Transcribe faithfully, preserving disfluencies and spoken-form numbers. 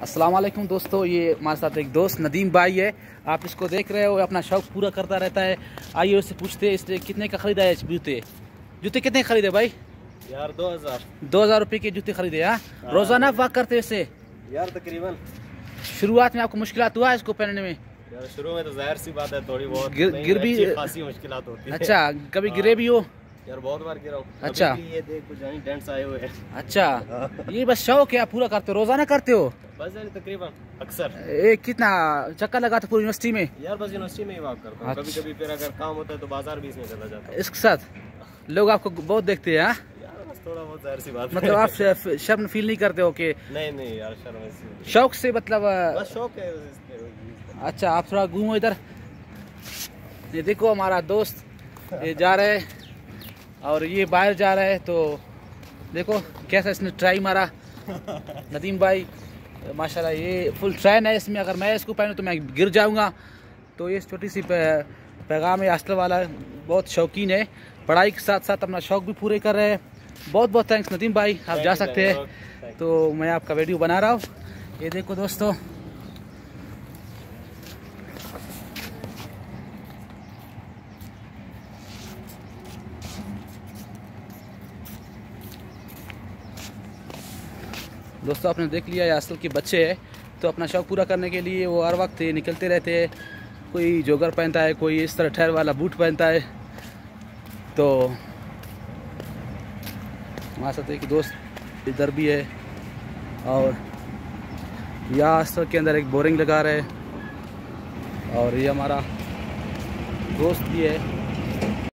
अस्सलाम वालेकुम दोस्तों, ये हमारे साथ एक दोस्त नदीम भाई है। आप इसको देख रहे हो, अपना शौक पूरा करता रहता है। आइए उससे पूछते हैं इसने कितने का खरीदा है जूते। जूते कितने खरीदे भाई? यार दो हजार दो हजार रुपये के जूते खरीदे। हाँ, रोजाना वॉक करते इससे? यार तकरीबन। शुरुआत में आपको मुश्किलात हुआ इसको पहनने में? यार शुरू में तो जाहिर सी बात है, थोड़ी बहुत गिर, गिर भी खासी मुश्किलात होती है। अच्छा, कभी गिरे भी हो? यार बहुत बार गिरा हूँ। अच्छा, ये देख कुछ डेंट्स आए हुए हैं। अच्छा, ये बस शौक है, आप पूरा करते हो? रोजाना करते हो? बस यार तकरीबन अक्सर। एक कितना चक्कर लगाते पूरी यूनिवर्सिटी में? यार बस यूनिवर्सिटी में ही वॉक करता हूँ। कभी कभी फिर अगर काम होता है तो बाजार भी इसमें चला जाता है। इसके साथ लोग आपको बहुत देखते हैं? यार बस थोड़ा बहुत जाहिर सी बात। मतलब आप शर्म फील नहीं करते हो कि? नहीं नहीं यार, शर्म शौक से मतलब बस शौक है। अच्छा, आप थोड़ा घूमो इधर। ये देखो हमारा दोस्त ये जा रहे है और ये बाहर जा रहा है, तो देखो कैसा इसने ट्राई मारा। नदीम भाई माशाल्लाह ये फुल ट्रेन है इसमें। अगर मैं इसको पहनूं तो मैं गिर जाऊंगा। तो ये छोटी सी पैगाम है हॉस्टल वाला, बहुत शौकीन है, पढ़ाई के साथ साथ अपना शौक भी पूरे कर रहे हैं। बहुत बहुत थैंक्स नदीम भाई, आप जा सकते हैं। तो मैं आपका वीडियो बना रहा हूँ। ये देखो दोस्तों, दोस्तों आपने देख लिया ये हॉस्टल के बच्चे हैं, तो अपना शौक पूरा करने के लिए वो हर वक्त निकलते रहते हैं। कोई जॉगर पहनता है, कोई इस तरह ठहर वाला बूट पहनता है। तो हमारे साथ एक दोस्त इधर भी है और यहाँ हॉस्टल के अंदर एक बोरिंग लगा रहे हैं। और ये हमारा दोस्त भी है।